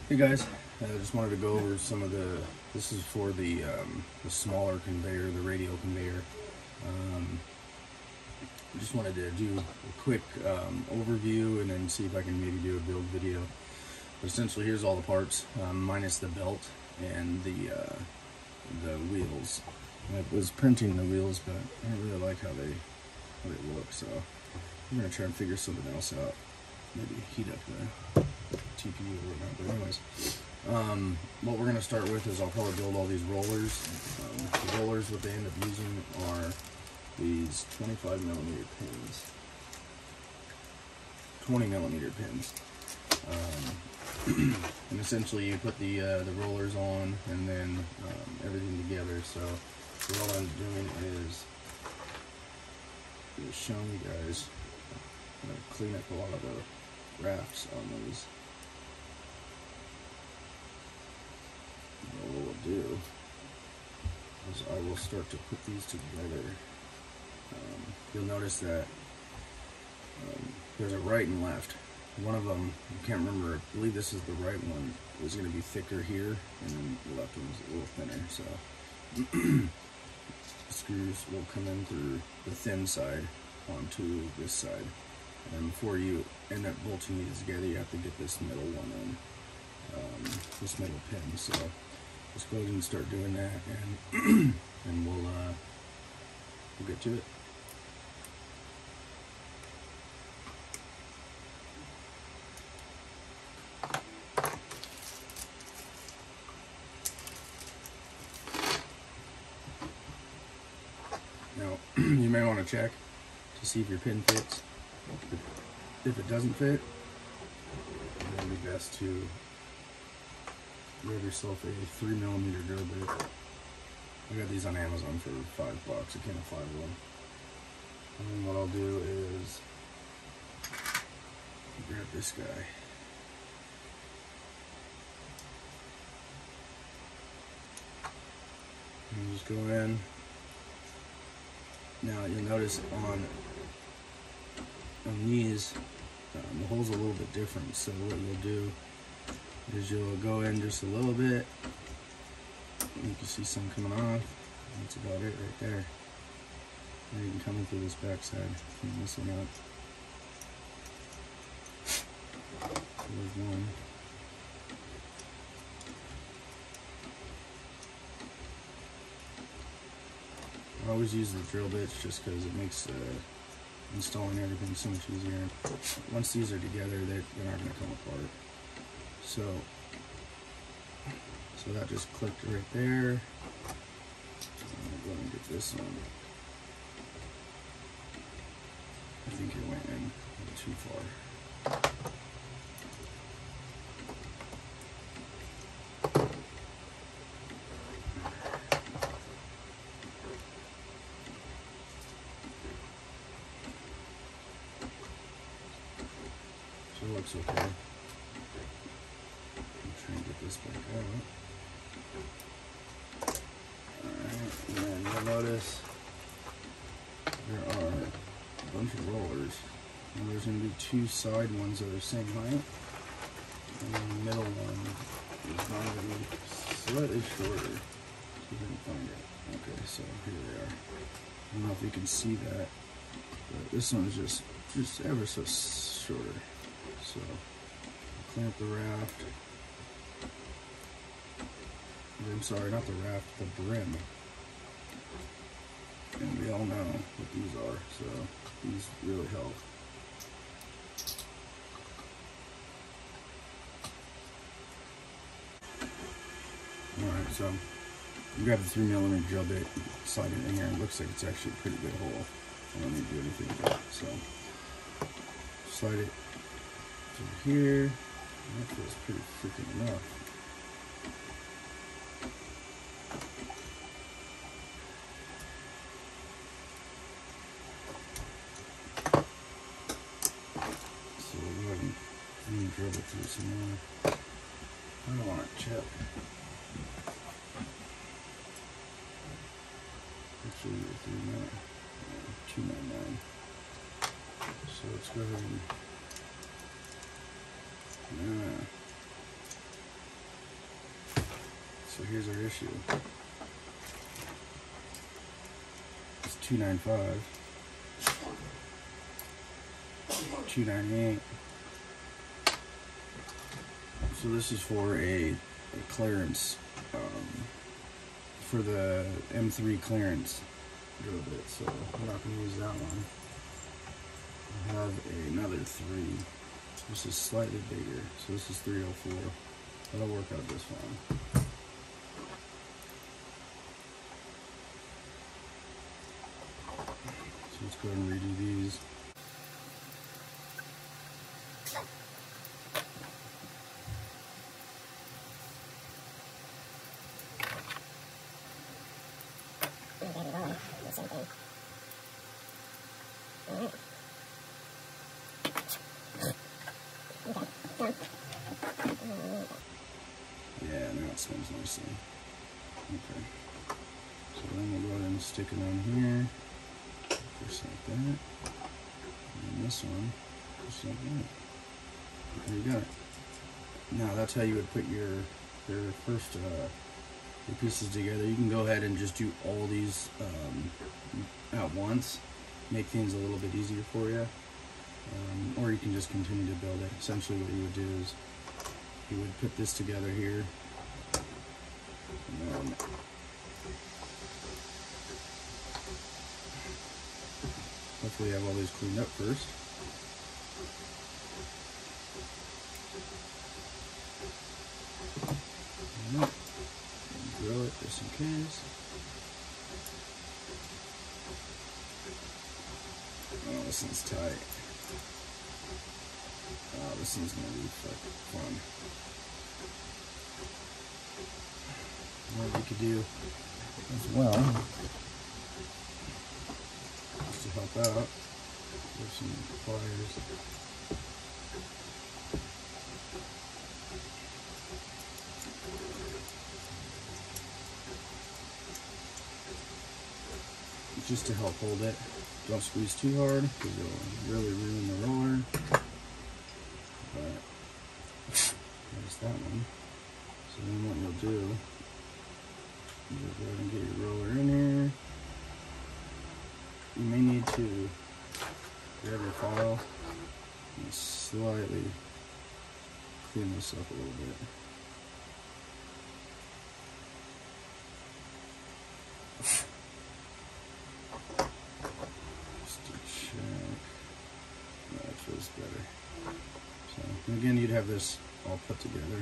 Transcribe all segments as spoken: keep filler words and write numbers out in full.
Hey guys, I uh, just wanted to go over some of the, this is for the, um, the smaller conveyor, the radial conveyor. Um, just wanted to do a quick um, overview and then see if I can maybe do a build video. But essentially here's all the parts, um, minus the belt and the, uh, the wheels. I was printing the wheels, but I don't really like how they, how they look, so I'm going to try and figure something else out. Maybe heat up the T P U or whatnot, but anyways, um, what we're going to start with is I'll probably build all these rollers. Um, the rollers, what they end up using are these twenty-five millimeter pins, twenty millimeter pins, um, and essentially you put the uh, the rollers on and then um, everything together. So what I'm doing is just showing you guys, I'm going to clean up a lot of the rafts on these. What we'll do is I will start to put these together. Um, you'll notice that um, there's a right and left. One of them, I can't remember, I believe this is the right one, is going to be thicker here, and then the left one's a little thinner. So the screws will come in through the thin side onto this side. And before you end up bolting these together, you have to get this middle one in, um, this middle pin. So let's go ahead and start doing that, and and we'll uh, we'll get to it. Now you may want to check to see if your pin fits. If it doesn't fit, it would be best to grab yourself a three millimeter drill bit. I got these on Amazon for five bucks. I came with five of them. And what I'll do is grab this guy. And just go in. Now you'll notice on on these, um, the hole's a little bit different. So what you'll do is you'll go in just a little bit. You can see some coming off. That's about it right there. And you can come in through this back side. Clean this one up. There's one. I always use the drill bits just because it makes uh, installing everything so much easier. Once these are together, they're, they're not going to come apart. So, so that just clicked right there. I'm going to go and get this one. I think it went in a little too far. So it looks okay. Try and get this back out. Alright, and then you'll notice there are a bunch of rollers. And there's going to be two side ones that are the same height. And then the middle one is going to be slightly shorter. See if I can find it. Okay, so here they are. I don't know if you can see that, but this one is just, just ever so shorter. So clamp the raft. I'm sorry, not the raft, the brim. And we all know what these are, so these really help. Alright, so you grab the three millimeter drill bit, slide it in here. It looks like it's actually a pretty good hole. I don't need to do anything with it. So slide it through here. That feels pretty freaking rough. So we'll go ahead and drill it through some more. I don't want to chip. Actually, three nine, two nine nine. So let's go ahead and yeah. So here's our issue. It's two ninety-five, two ninety-eight. So this is for a, a clearance, um, for the M three clearance drill bit. So I'm not going to use that one. I have another three. This is slightly bigger, so this is three oh four. That'll work out just fine. So let's go ahead and redo these. Yeah, now it smells nicely. Okay. So then we'll go ahead and stick it on here. Just like that. And this one, just like that. There you got it. Now that's how you would put your your first uh, your pieces together. You can go ahead and just do all these um, at once. Make things a little bit easier for you. Um, or you can just continue to build it. Essentially what you would do is you would put this together here. And then hopefully you have all these cleaned up first. Right. Drill it just in case. Oh, this one's tight. Oh, this one's gonna be fucking fun. What we could do as well, just to help out, there's some pliers. Just to help hold it. Don't squeeze too hard because you'll really ruin the roller. But there's that one. So then what you'll do, you'll go ahead and get your roller in here. You may need to grab your file and slightly clean this up a little bit. Better. So, and again, you'd have this all put together.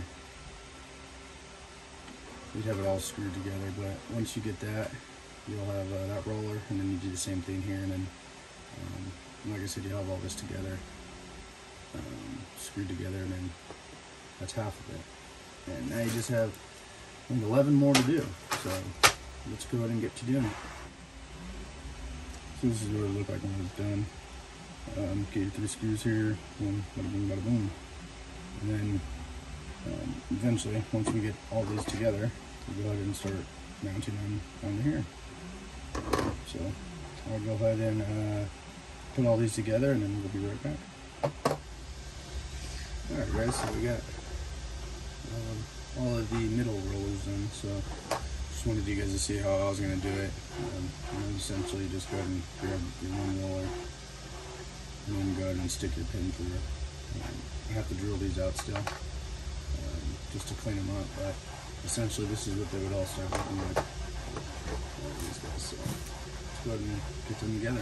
You'd have it all screwed together, but once you get that, you'll have uh, that roller, and then you do the same thing here, and then, um, like I said, you have all this together, um, screwed together, and then that's half of it. And now you just have, I think, eleven more to do. So, let's go ahead and get to doing it. So this is what it looked like when it was done. Um, get your three screws here, and bada boom, bada boom. And then um, eventually, once we get all these together, we'll go ahead and start mounting them onto here. So I'll go ahead and uh, put all these together, and then we'll be right back. Alright guys, so we got um, all of the middle rollers in, so just wanted you guys to see how I was going to do it. Um, and essentially just go ahead and grab your one roller, and then go ahead and stick your pin through it. Um, I have to drill these out still, um, just to clean them up, but essentially this is what they would all start looking like. All these guys, so let's go ahead and get them together.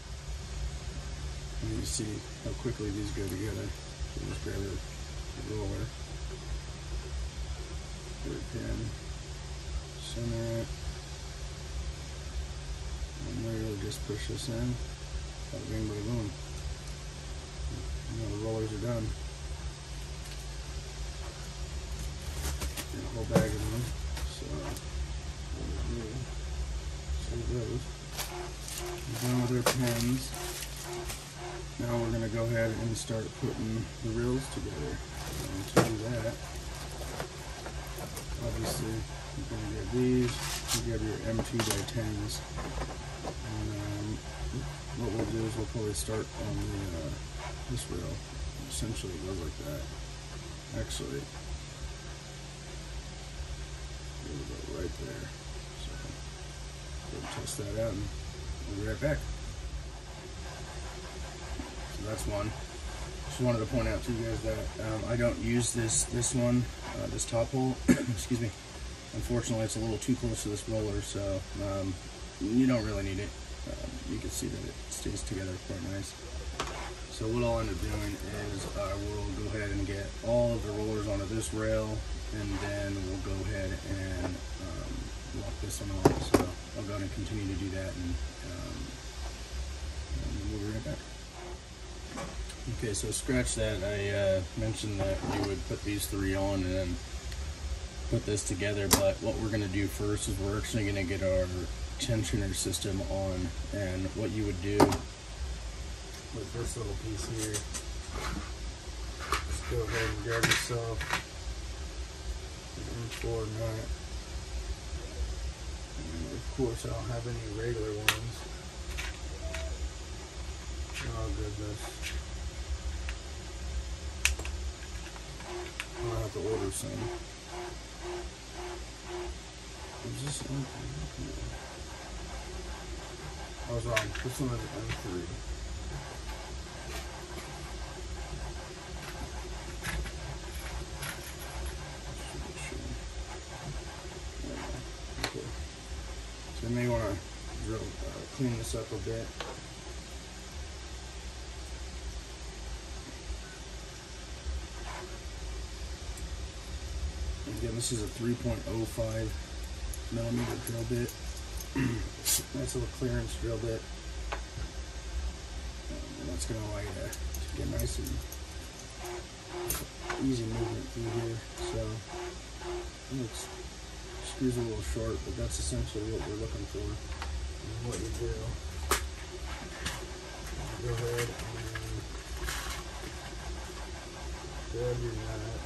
And you see how quickly these go together. So just grab a roller, put a pin, center it, and literally just push this in. Bada bing, bada boom. Now the rollers are done. Get a whole bag of them. So, what we'll do, save those. We're done with our pins. Now we're going to go ahead and start putting the reels together. And to do that, obviously, you're going to get these. You get your M two by tens. And um, what we'll do is we'll probably start on the uh, this reel. Essentially it goes like that. Actually, there. So we'll test that out and we'll be right back. So that's one. Just wanted to point out to you guys that um, I don't use this this one, uh, this top hole. Excuse me. Unfortunately, it's a little too close to this roller, so um, you don't really need it. Um, you can see that it stays together quite nice. So what I'll end up doing is I will go ahead and get all of the rollers onto this rail, and then we'll go ahead and um, lock this one on. So I'll go ahead and continue to do that, and, um, and we'll be right back. Okay, so scratch that. I uh, mentioned that you would put these three on and then put this together, but what we're going to do first is we're actually going to get our tensioner system on. And what you would do with this little piece here, just go ahead and grab yourself an M four nut, and of course I don't have any regular ones. Oh goodness, I'll have to order some. Is this M three? I was wrong. This one is M three. Okay. So you may want to drill, uh, clean this up a bit. Again, this is a three point oh five millimeter drill bit. Nice little clearance drill bit. Um, and that's going to allow you to, to get nice and easy movement through here. So it screws a little short, but that's essentially what we're looking for. And what you do, go ahead and grab your nut.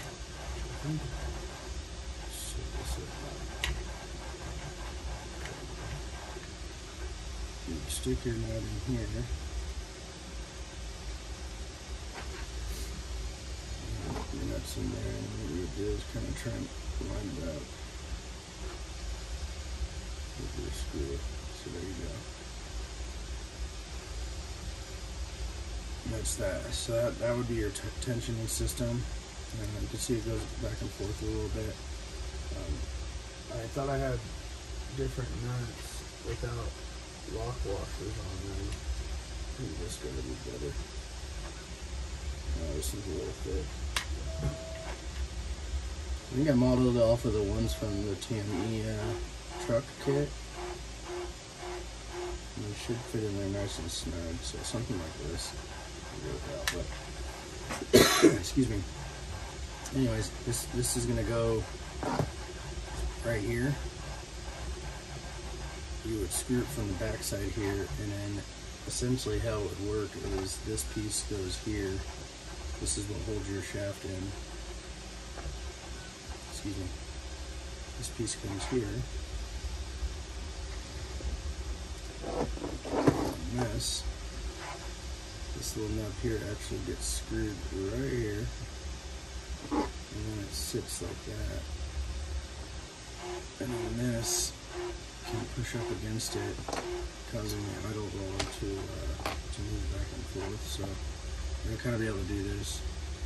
Set this up. You stick your nut in here. Your nut's in there, and what you do is kind of try and line it up with your screw. So there you go. And that's that. So that, that would be your t tensioning system. And you can see it goes back and forth a little bit. Um, I thought I had different nuts without lock washers on them. I think this is going to be better. Uh, this is a little thick. I think I modeled it off of the ones from the T M E uh, truck kit. And they should fit in there nice and snug, so something like this will work out. But excuse me. Anyways, this this is gonna go right here. You would screw it from the back side here, and then essentially how it would work is this piece goes here. This is what holds your shaft in. Excuse me. This piece comes here. And this, this little nub here actually gets screwed right here. And then it sits like that. And then this can push up against it, causing the idle roller to, uh, to move back and forth. So you're gonna kind of be able to do this.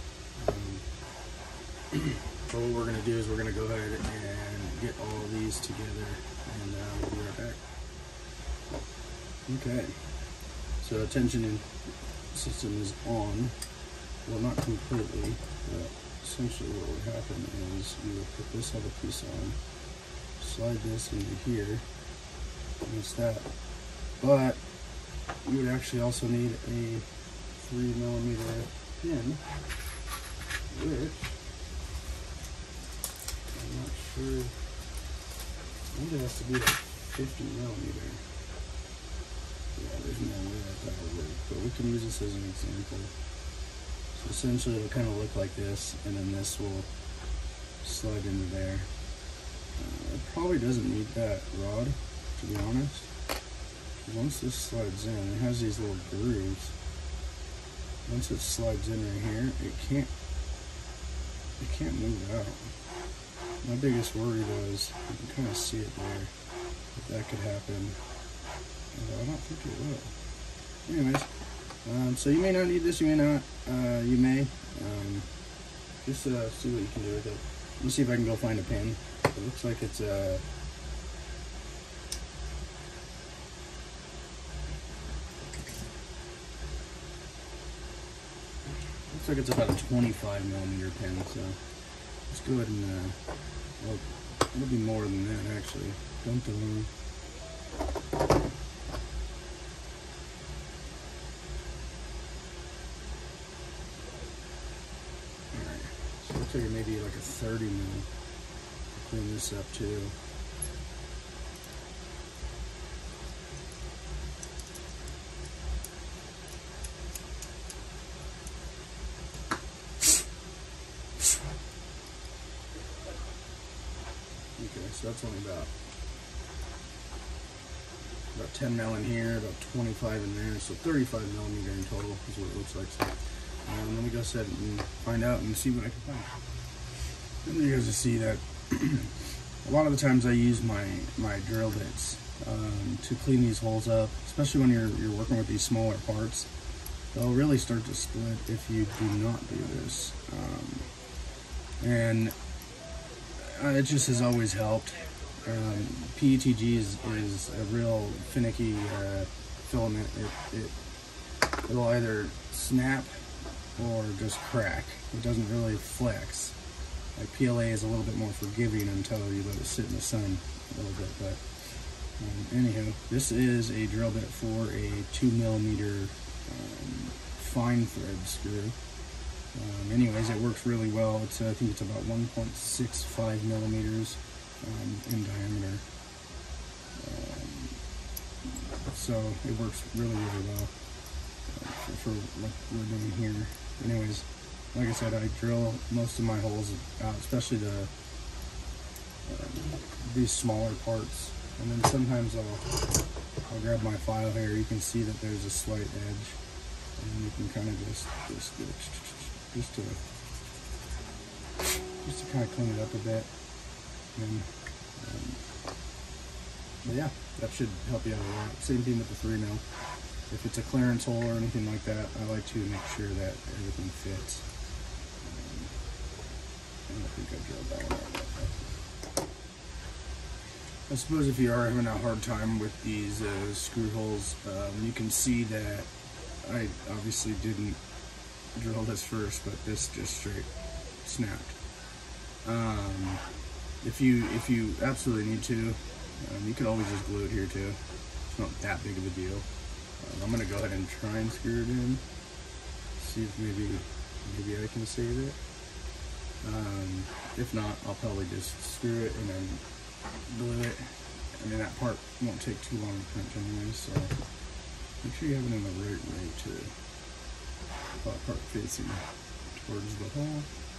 Um, but what we're gonna do is we're gonna go ahead and get all of these together, and uh, we'll be right back. Okay, so the tensioning system is on. Well, not completely, but essentially what would happen is you would put this other piece on, slide this into here, and it's that. But you would actually also need a three millimeter pin, which I'm not sure. I think it has to be like fifty millimeter. Yeah, there's no way that that will work, but we can use this as an example. So essentially it'll kind of look like this, and then this will slide into there. Uh, it probably doesn't need that rod, to be honest. Once this slides in, it has these little grooves. Once it slides in right here, it can't, it can't move out. My biggest worry though is you can kind of see it there. If that could happen. Although I don't think it will. Anyways, um, so you may not need this, you may not. Uh, you may. Um, just uh, see what you can do with it. Let me see if I can go find a pin. It looks like it's a. Uh, looks like it's about a twenty-five millimeter pin. So let's go ahead and. Uh, well, it'll be more than that actually. Don't delete. Looks like it may be like a thirty mil. Clean this up too. Okay, so that's only about about ten mil in here, about twenty-five in there, so thirty-five millimeter in total is what it looks like. So, um, let me go set and find out and see what I can find. And you guys will see that a lot of the times I use my my drill bits um, to clean these holes up, especially when you're you're working with these smaller parts. They'll really start to split if you do not do this, um, and uh, it just has always helped. Um, P E T G is, is a real finicky uh, filament. It, it it'll either snap or just crack. It doesn't really flex. Like P L A is a little bit more forgiving until you let it sit in the sun a little bit. But um, anyhow, this is a drill bit for a two millimeter um, fine thread screw. Um, anyways, it works really well. It's uh, I think it's about one point six five millimeters um, in diameter. Um, so it works really really well uh, for, for what we're doing here. Anyways, like I said, I drill most of my holes out, especially the uh, these smaller parts, and then sometimes I'll I'll grab my file here. You can see that there's a slight edge, and you can kind of just just just to just to kind of clean it up a bit. And um, but yeah, that should help you out a lot. Same thing with the three mil. If it's a clearance hole or anything like that, I like to make sure that everything fits. I don't think I drilled that one out yet. I suppose if you are having a hard time with these uh, screw holes, um, you can see that I obviously didn't drill this first, but this just straight snapped. Um, if you if you absolutely need to, um, you could always just glue it here too. It's not that big of a deal. Um, I'm gonna go ahead and try and screw it in. See if maybe maybe I can save it. Um, if not, I'll probably just screw it and then glue it. I mean, that part won't take too long to print anyway, so make sure you have it in the right way too. That part facing towards the hole.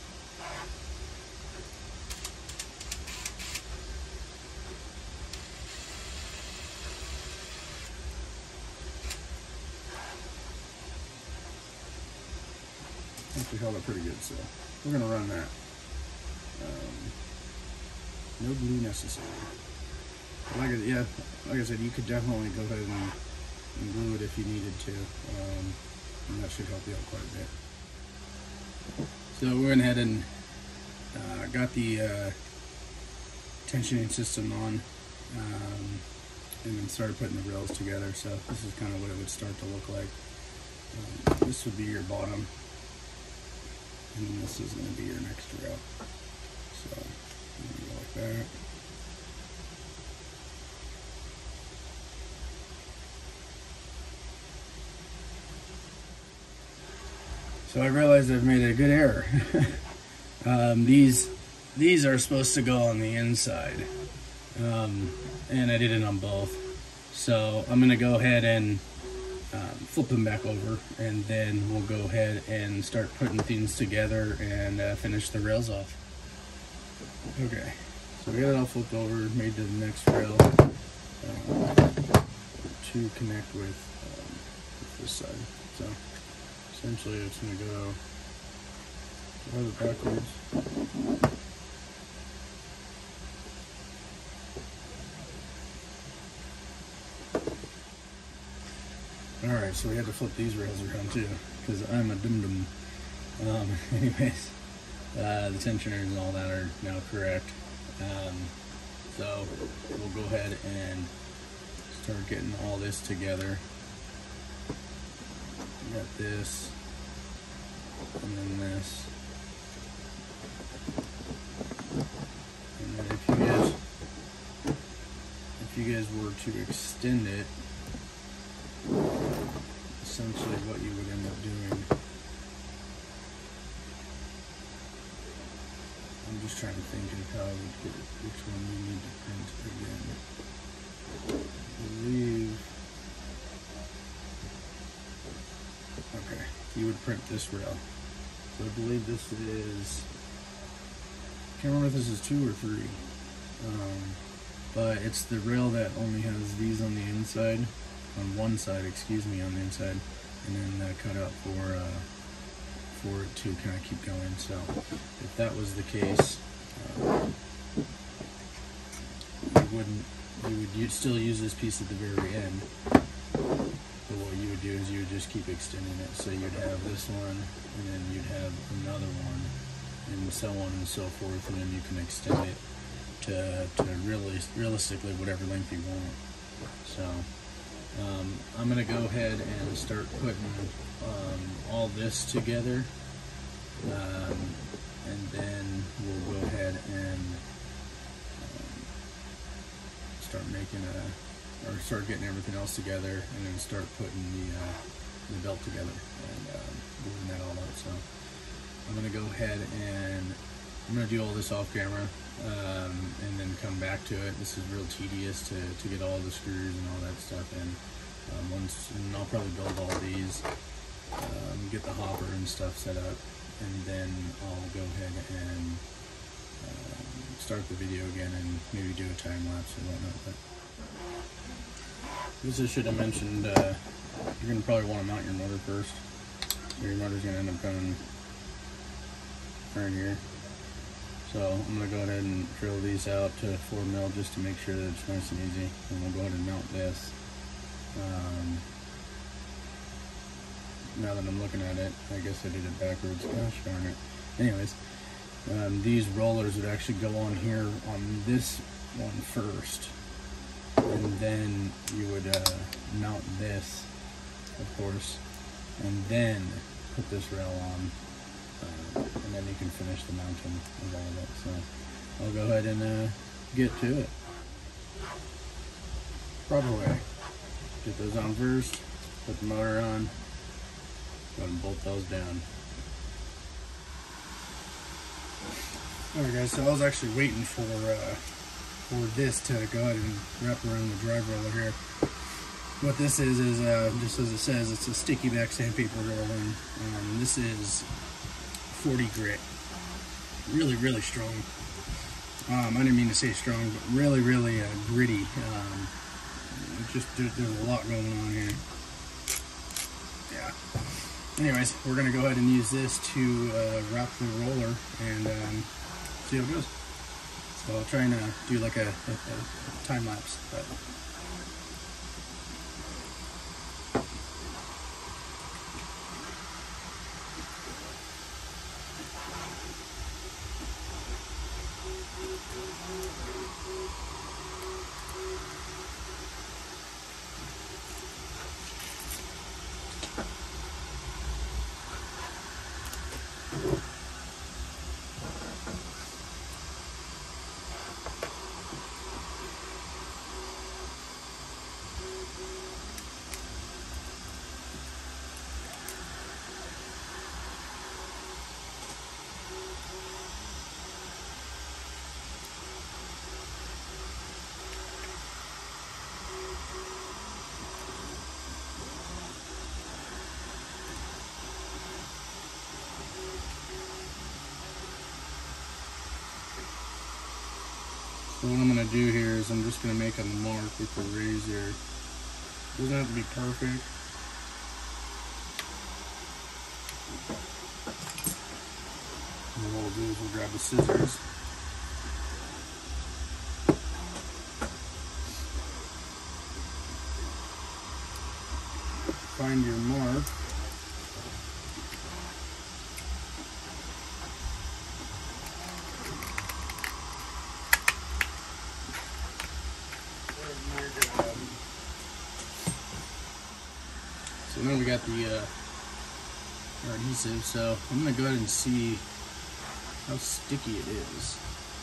Actually held it pretty good, so we're gonna run that. Um, no glue necessary. Like I, yeah, like I said, you could definitely go ahead and, and glue it if you needed to, um, and that should help you out quite a bit. So we went ahead and uh, got the uh, tensioning system on, um, and then started putting the rails together. So this is kind of what it would start to look like. Um, this would be your bottom. And then this is going to be your next rail. So, go like that. So I realized I've made a good error. um, these these are supposed to go on the inside, um, and I did it on both. So I'm going to go ahead and Um, flip them back over, and then we'll go ahead and start putting things together and uh, finish the rails off. Okay, so we got it all flipped over, made the next rail uh, to connect with, um, with this side. So essentially it's going to go rather backwards. so we had to flip these rails around too, because I'm a dum-dum. Um, anyways, uh, the tensioners and all that are now correct. Um, so we'll go ahead and start getting all this together. We got this, and then this. And then if you guys, if you guys were to extend it, essentially what you would end up doing, I'm just trying to think of how I would get it, which one you need to print again. I believe, okay, you would print this rail. So I believe this is, I can't remember if this is two or three, um, but it's the rail that only has these on the inside, on one side, excuse me, on the inside, and then uh, cut out for uh, for it to kind of keep going. So if that was the case, uh, you wouldn't, you would you'd still use this piece at the very end. But what you would do is you would just keep extending it. So you'd have this one, and then you'd have another one, and so on and so forth, and then you can extend it to, to really realistically whatever length you want. So um, I'm gonna go ahead and start putting um, all this together, um, and then we'll go ahead and um, start making a or start getting everything else together, and then start putting the uh, the belt together and uh, moving that all up. So I'm gonna go ahead and I'm gonna do all this off camera, um, and then come back to it. This is real tedious to, to get all the screws and all that stuff in. Um, once, and I'll probably build all these, um, get the hopper and stuff set up, and then I'll go ahead and um, start the video again and maybe do a time lapse and whatnot. But this I should have mentioned, uh, you're going to probably want to mount your motor first. Your motor's going to end up coming right here. So I'm going to go ahead and drill these out to four mil just to make sure that it's nice and easy. And we'll go ahead and mount this. Um, now that I'm looking at it, I guess I did it backwards. Gosh darn it. Anyways, um, these rollers would actually go on here on this one first. And then you would uh, mount this, of course, and then put this rail on, uh, and then you can finish the mounting of all of it. So I'll go ahead and uh, get to it. Proper way. Get those on first, put the motor on, go ahead and bolt those down. Alright guys, so I was actually waiting for uh, for this to go ahead and wrap around the drive roller here. What this is is uh, just as it says, it's a sticky back sandpaper roller. Um, this is forty grit, really really strong. Um, I didn't mean to say strong, but really really uh, gritty. Um, just there, there's a lot going on here. Yeah. Anyways, we're gonna go ahead and use this to uh, wrap the roller and um, see how it goes. So I'll try and uh, do like a, a, a time lapse. But So what I'm going to do here is I'm just going to make a mark with the razor. It doesn't have to be perfect. And what we'll do is we'll grab the scissors. find your mark. So now we got the uh, our adhesive, so I'm going to go ahead and see how sticky it is.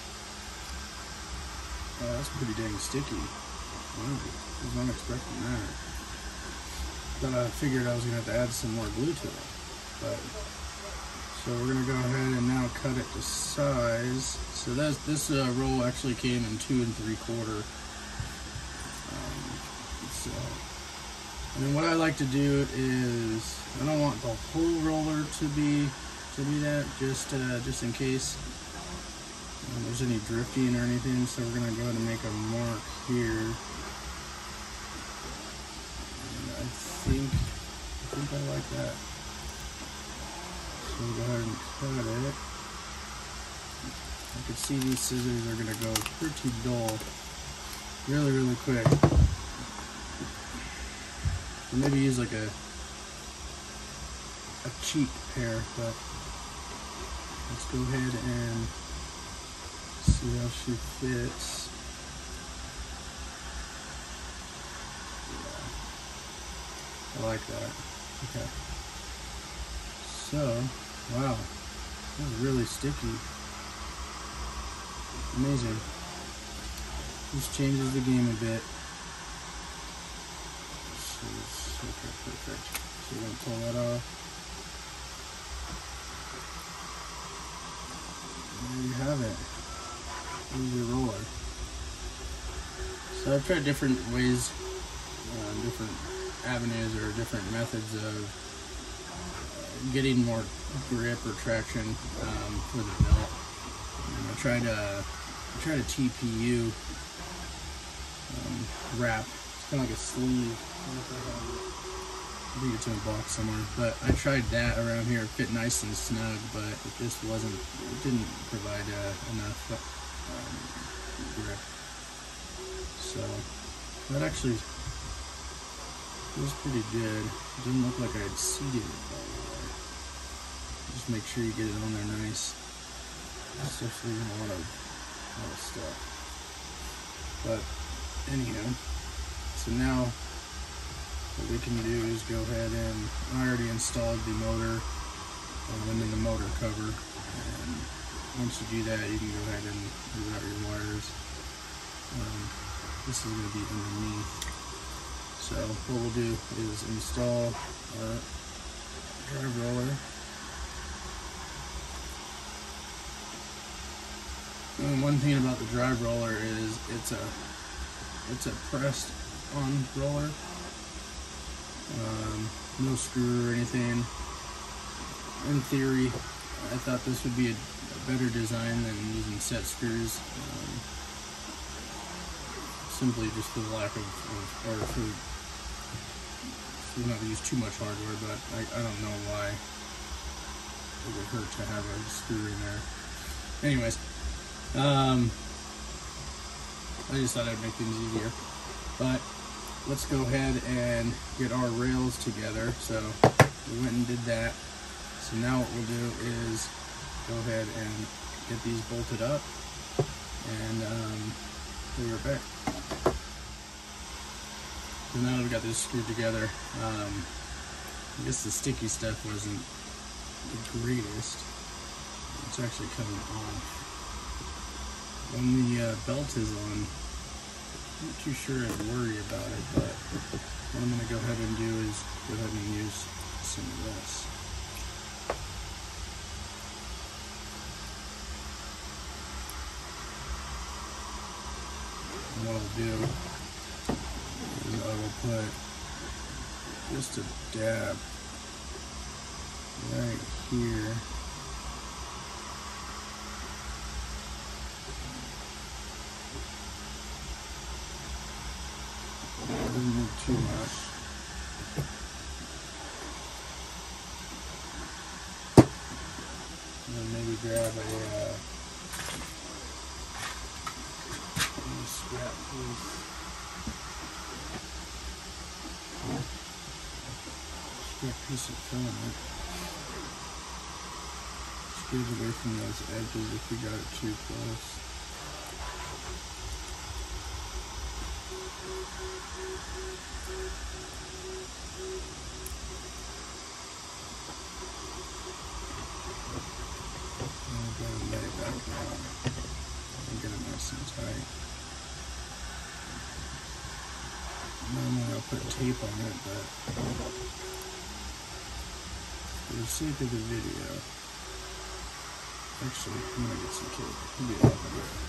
Oh, that's pretty dang sticky. Wow, I was not expecting that. Thought I figured I was going to have to add some more glue to it. But so we're going to go ahead and now cut it to size. So that's, this uh, roll actually came in two and three quarter. Um, so, and then what I like to do is, I don't want the whole roller to be to be that, just uh, just in case um, there's any drifting or anything. So we're gonna go ahead and make a mark here. And I think I think I like that. So we'll go ahead and cut it. I can see these scissors are gonna go pretty dull, really really quick. So maybe use like a a cheap pair, but let's go ahead and see how she fits. Yeah, I like that. Okay. So, wow, that's really sticky. Amazing. This changes the game a bit. So, okay, perfect. So we're gonna pull that off. There you have it. There's your roller. So I've tried different ways, uh, different avenues or different methods of uh, getting more grip or traction um, for the belt. And I tried a, I tried a T P U um, wrap. It's kind of like a sleeve. I think it's in a box somewhere, but I tried that around here. It fit nice and snug, but it just wasn't, it didn't provide uh, enough um, grip. So that actually feels pretty good. It didn't look like I had seated it all the way. Just make sure you get it on there nice. It's just leaving a lot of, a lot of stuff. But anyhow, so now what we can do is go ahead and I already installed the motor um, and then the motor cover, and once you do that you can go ahead and move out your wires. Um, this is going to be underneath, so what we'll do is install our drive roller. And one thing about the drive roller is it's a it's a pressed on roller. Um, no screw or anything. In theory, I thought this would be a, a better design than using set screws, um, simply just for the lack of, of or for, for not to use too much hardware, but I, I don't know why it would hurt to have a screw in there. Anyways, um, I just thought I'd make things easier, but let's go ahead and get our rails together. So we went and did that. So now what we'll do is go ahead and get these bolted up, and um, we'll be right back. So now that we've got this screwed together, um, I guess the sticky stuff wasn't the greatest. It's actually coming off. When the uh, belt is on, I'm not too sure I'd worry about it, but what I'm going to go ahead and do is go ahead and use some of this. And what I'll do is I will put just a dab right here. Doesn't need too much. And then maybe grab a uh, scrap piece. thick piece of filament. Just get it away from those edges if we got it too close. And go and lay it back down and get it nice and tight. Normally I'll put tape on it, but for the sake of the video, actually, I'm gonna get some tape. It'll be helpful.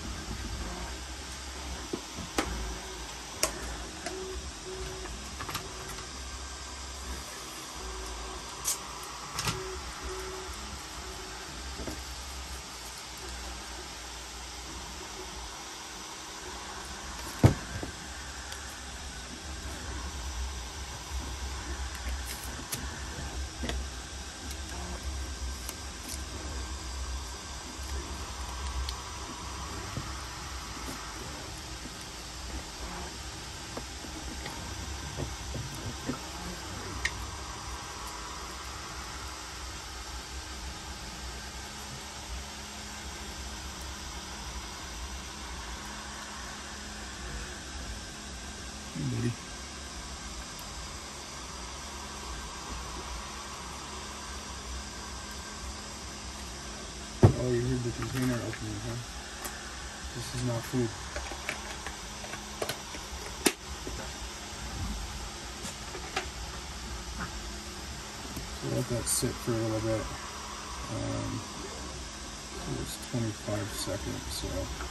Buddy. Oh, you heard the container opening, huh? This is not food. So let that sit for a little bit. Um, it's twenty-five seconds, so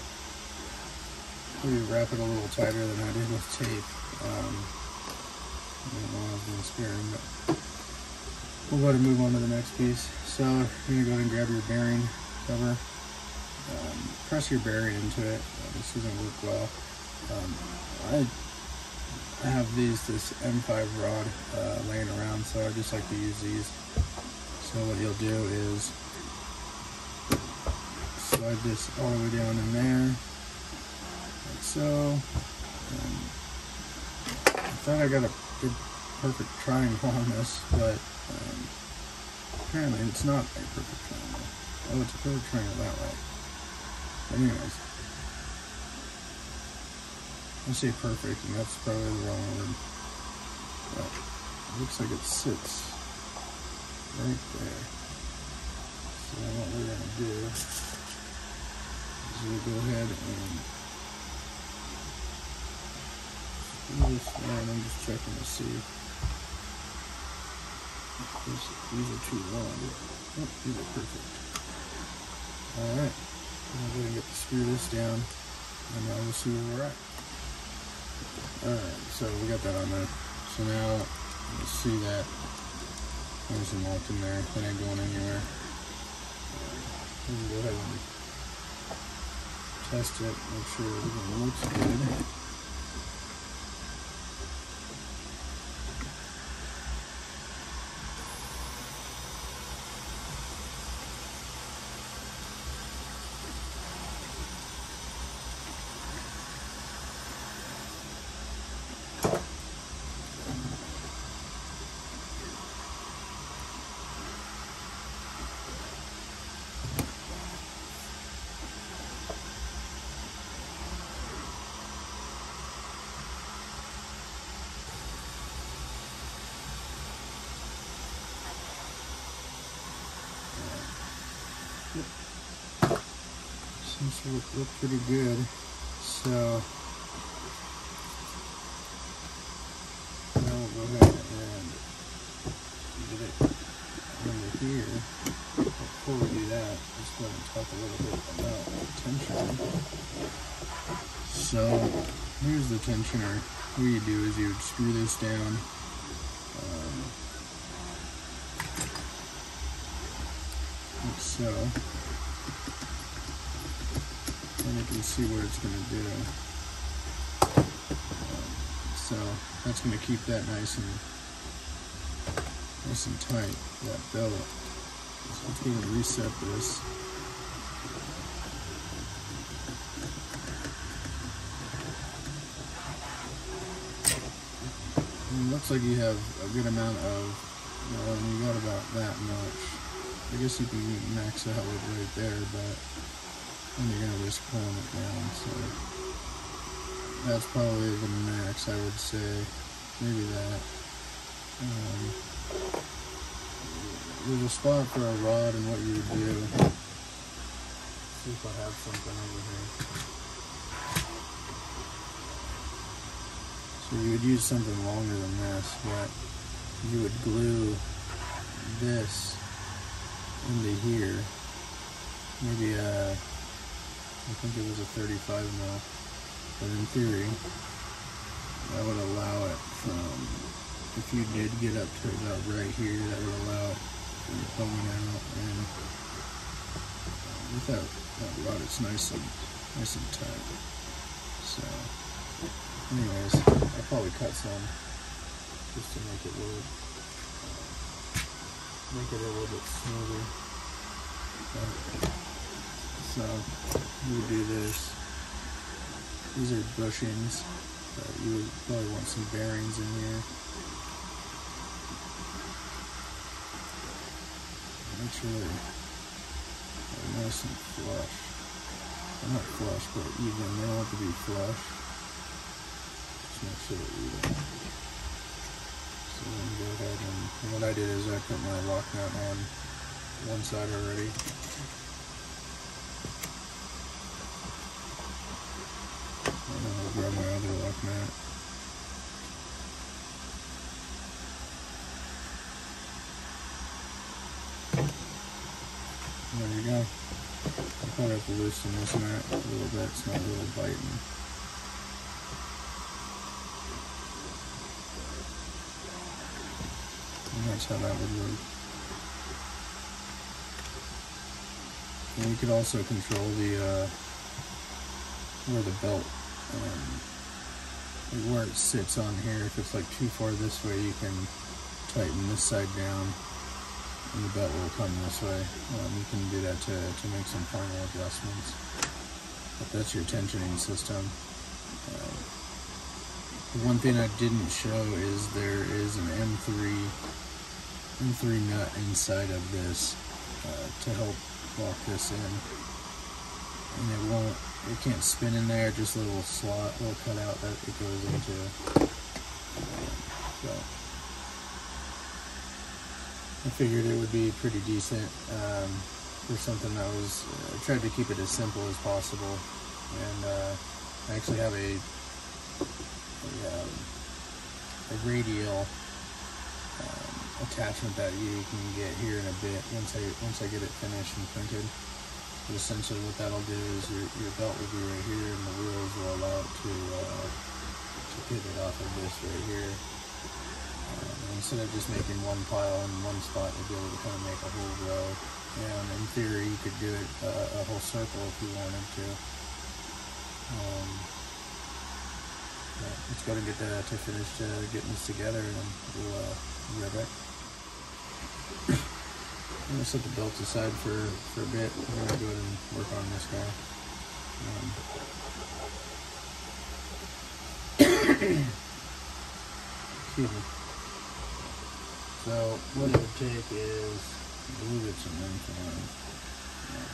maybe wrap it a little tighter than I did with tape. Um, I don't know, I've been sparing, but we'll go ahead and move on to the next piece. So you're gonna go ahead and grab your bearing cover, um, press your bearing into it. Uh, this isn't work well. Um, I, I have these, this M five rod uh, laying around, so I just like to use these. So what you'll do is slide this all the way down in there, like so. And I thought I got a good, perfect triangle on this, but um, apparently it's not a perfect triangle. Oh, it's a perfect triangle that way. But anyways, I say perfect, and that's probably the wrong word. But it looks like it sits right there. So what we're gonna do is we'll go ahead and do this one. I'm just checking to see if this, these are too long. Oh, these are perfect. Alright, I'm going to get to screw this down, and now we'll see where we're at. Alright, so we got that on there. So now, you see that there's some malt in there. That ain't going anywhere. We can go ahead and test it, make sure everything looks good. Seems to look, look pretty good. So now we'll go ahead and get it under here. Before we do that, let's go ahead and talk a little bit about tensioning. So here's the tensioner. What you do is you would screw this down. Um, like so. And you can see what it's going to do. Um, so that's going to keep that nice and nice and tight, that billet. So let's go and reset this. And it looks like you have a good amount of Well, and you got about that much. I guess you can max out it right there, but then you're gonna risk pulling it down. So that's probably the max, I would say. Maybe that. Um, there's a spot for a rod and what you would do. Let's see if I have something over here. So you would use something longer than this, but you would glue this into here. Maybe uh, I think it was a thirty-five mil, but in theory, that would allow it from, if you did get up to about right here, that would allow it from going out, and with that, that rod, it's nice and, nice and tight. So, anyways, I'll probably cut some just to make it work, make it a little bit smoother. But, so, you would do this. These are bushings. But you would probably want some bearings in here. Make sure they're nice and flush. They're not flush, but even. They don't have to be flush. Just make sure they're even. So then go ahead and, and what I did is I put my lock nut on one side already. Grab my other lock nut. There you go. I'll probably have to loosen this nut a little bit. It's not really biting. And that's how that would work. And you could also control the uh, where the belt. Um, where it sits on here. If it's like too far this way, you can tighten this side down and the belt will come this way. Um, you can do that to, to make some final adjustments. But that's your tensioning system. Uh, one thing I didn't show is there is an M three M three nut inside of this uh, to help lock this in. And it won't, it can't spin in there, just a little slot, little cutout that it goes into. So I figured it would be pretty decent um, for something that was, I uh, tried to keep it as simple as possible. And uh, I actually have a, a, um, a radial um, attachment that you can get here in a bit once I, once I get it finished and printed. But essentially what that'll do is your, your belt will be right here and the wheels will allow it to, uh, to pivot off of this right here. Um, instead of just making one pile in one spot, you'll be able to kind of make a whole row. And in theory, you could do it uh, a whole circle if you wanted to. Um, yeah, let's go ahead and get that to finish uh, getting this together, and we'll uh, be right back. I'm going to set the belts aside for, for a bit. I'm going to go ahead and work on this guy. Um, excuse me. So what it would take is, I believe it's an incline. Yeah.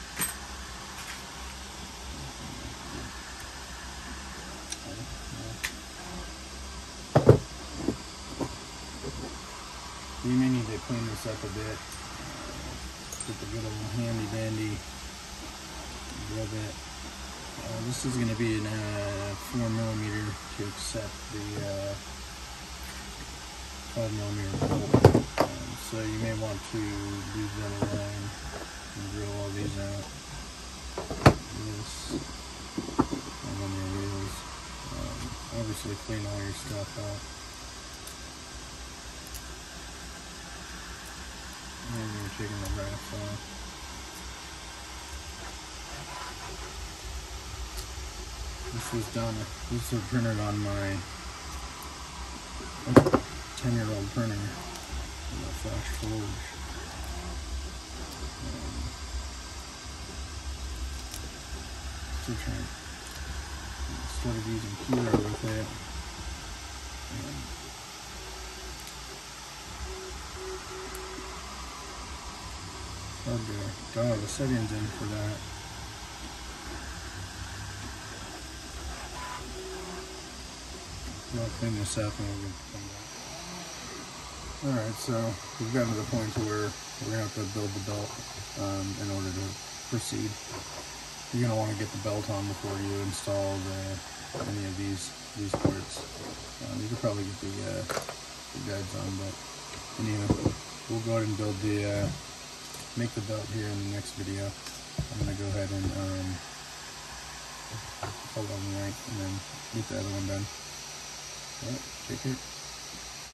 You may need to clean this up a bit. Get the good old handy dandy rub it. Uh, this is going to be in uh, four millimeter to accept the uh, five millimeter bolt. Um, so you may want to leave that alone and drill all these out. This, and then your wheels. Um, obviously, clean all your stuff out. And you're taking the brass off. This was done, this was printed on my ten year old printer, the Flash Forge. Um, still trying, started using Keyra with it. And hard to dial the settings in for that. I'll clean this up and we'll come back. Alright, so we've gotten to the point to where we're going to have to build the belt um, in order to proceed. You're going to want to get the belt on before you install the, any of these these parts. Um, you could probably get the, uh, the guides on, but anyway, we'll go ahead and build the, uh, make the belt here in the next video. I'm going to go ahead and um, hold on the right and then get the other one done. Alright, take care.